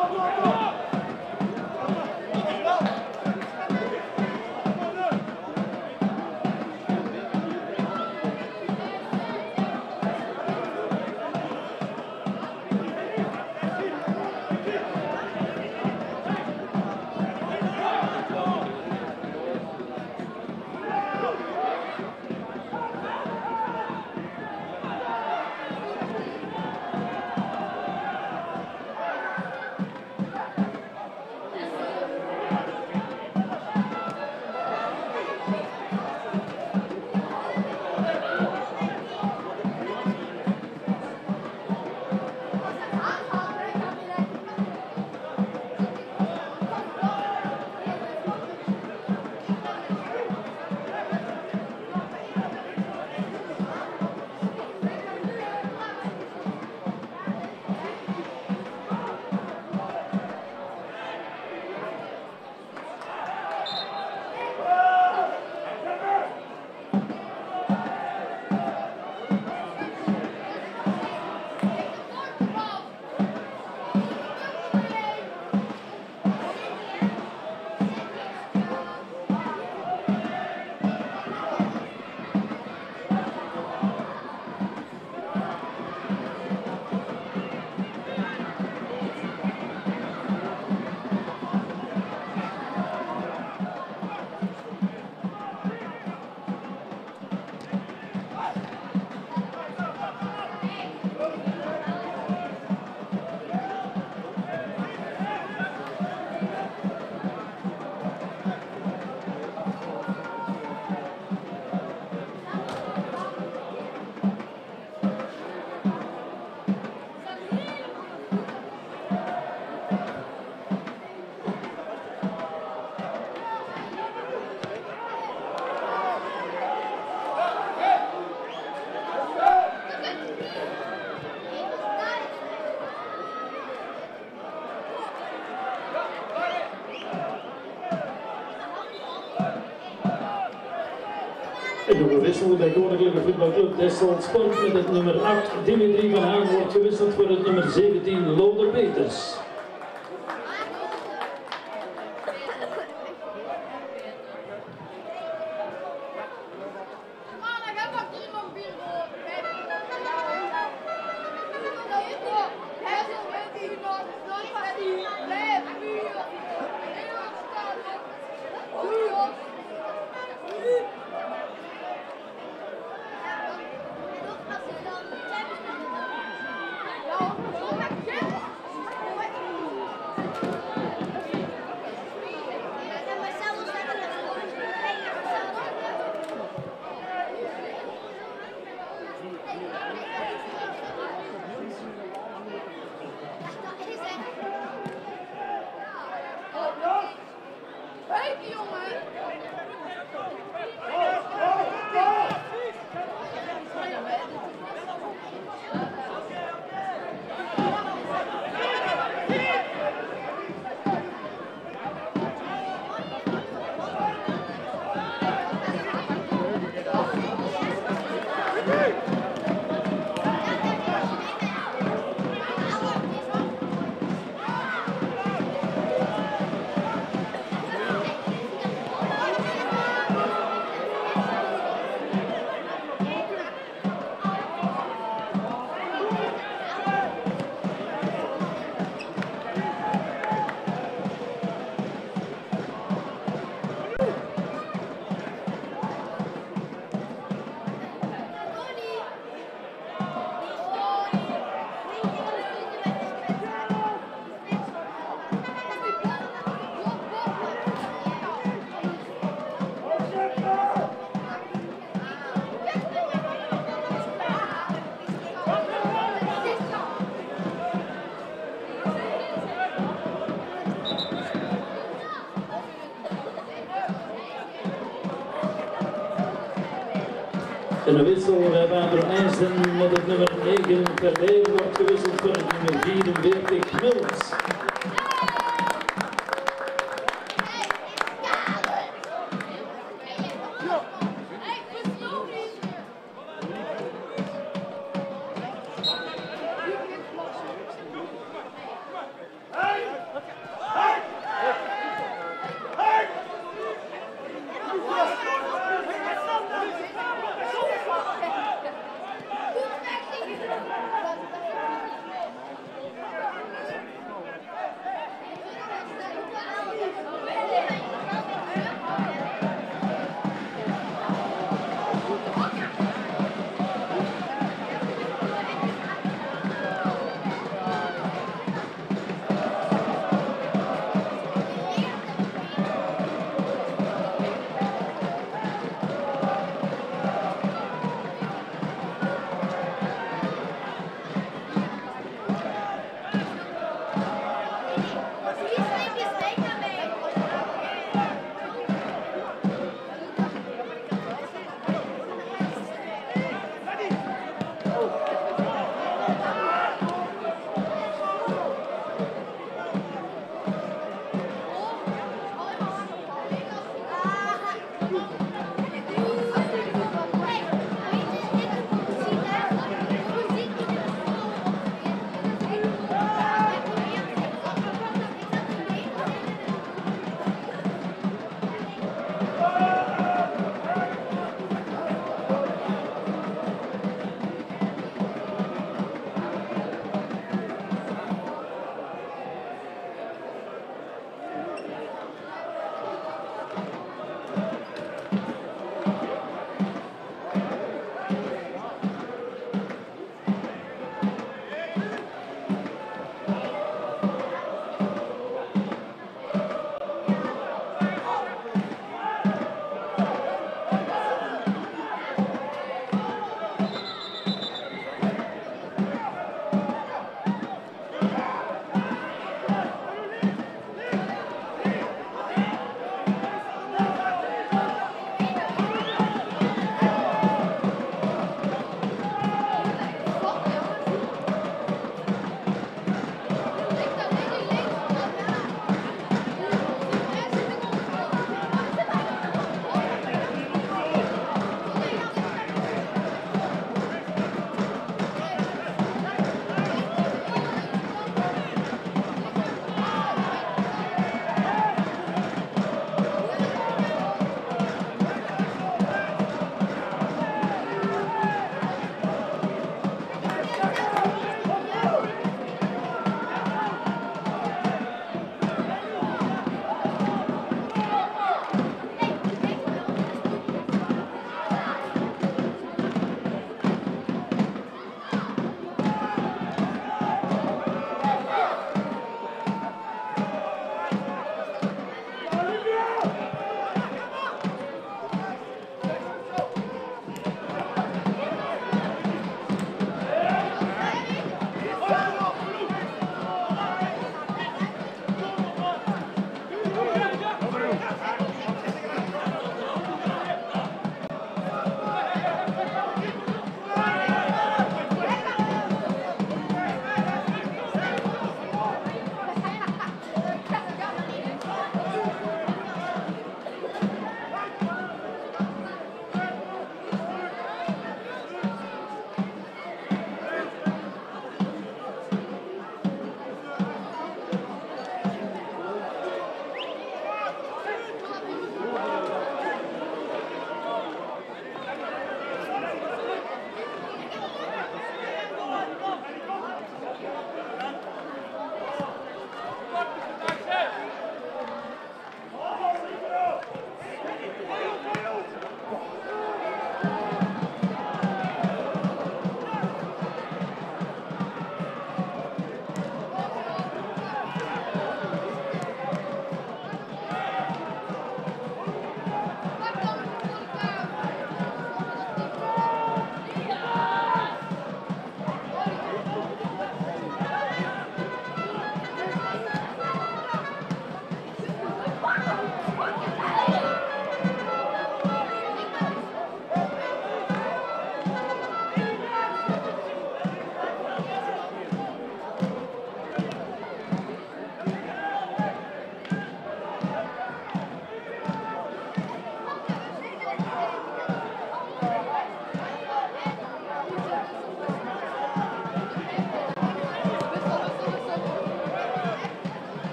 En nog een wissel bij Koninklijke Voetbalclub Dessel Sport met het nummer acht, Dimitri van Haan, wordt gewisseld voor het nummer zeventien, Loder Peters. En de wissel bij Water IJssen met het nummer negen Verleer wordt gewisseld voor het nummer vierenveertig Mils. Hey!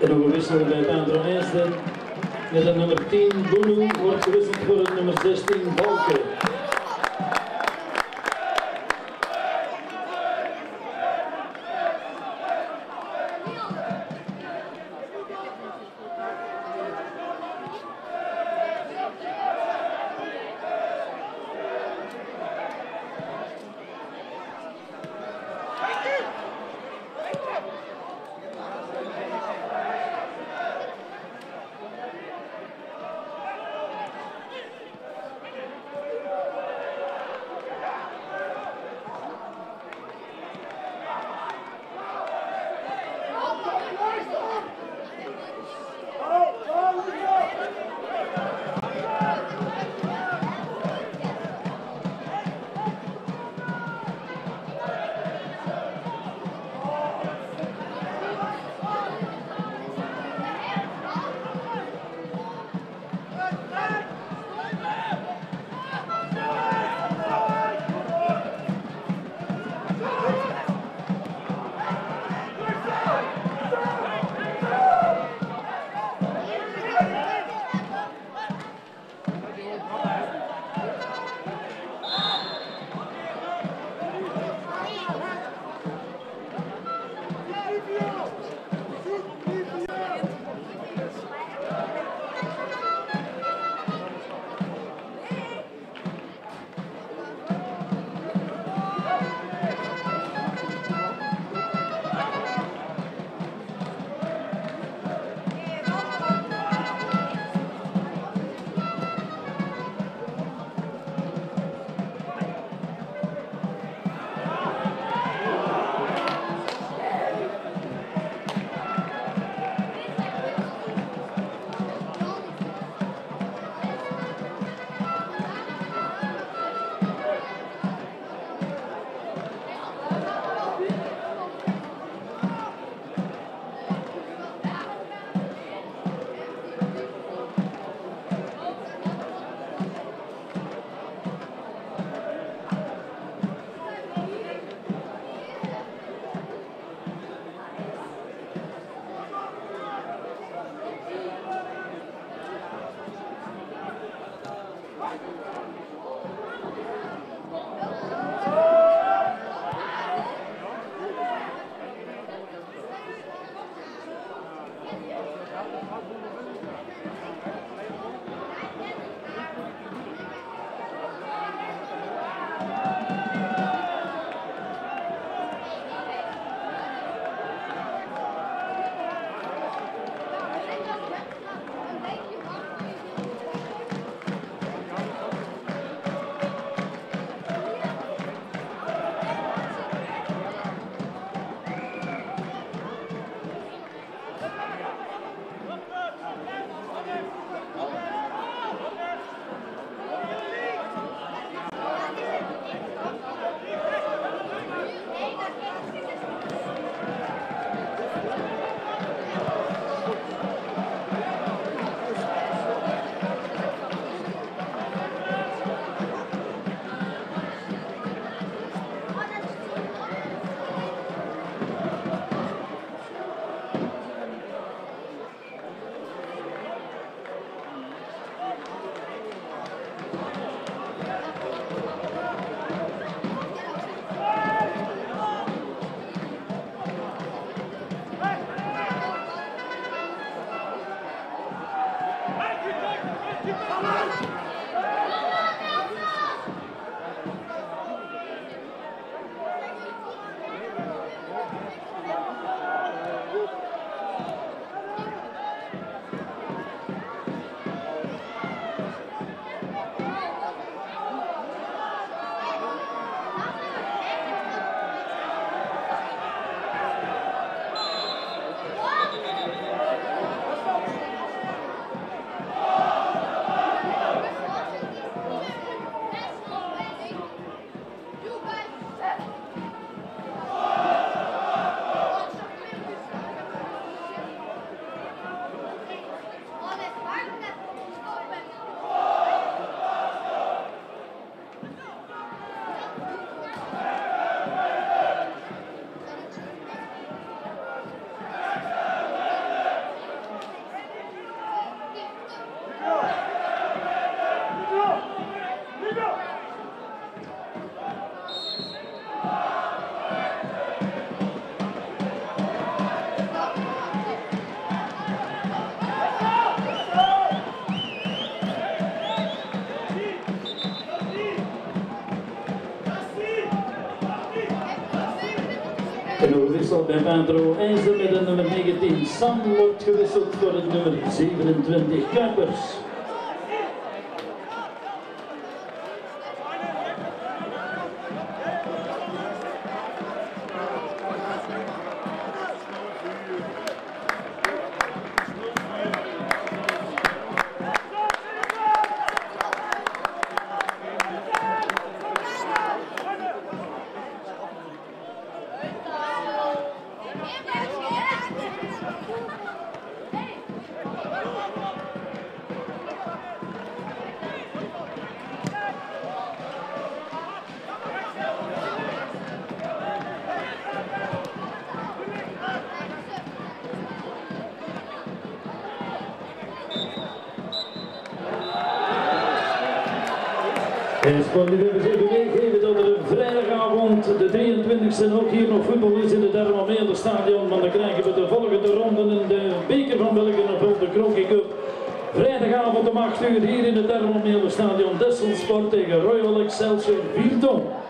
En nog een wissel bij het aantal eerste. Met de nummer tien, Boenu, wordt gewisseld voor het nummer zestien, Balken. wissel bij Pedro IJzer met de nummer negentien. Sam wordt gewisseld voor het nummer zevenentwintig Kuipers. En sportliefhebbers even meegeven dat er vrijdagavond de drieëntwintigste ook hier nog voetbal is in het Dermameler stadion. Want dan krijgen we de volgende ronde in de beker van België of de Kroki Cup. Vrijdagavond om acht uur hier in het Dermameler stadion. Desselsport tegen Royal Excelsior Vierton.